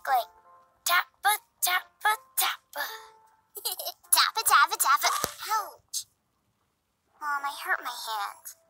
exactly. Tappa, tappa, tappa. Tappa, tappa, tappa. Ouch. Mom, I hurt my hand.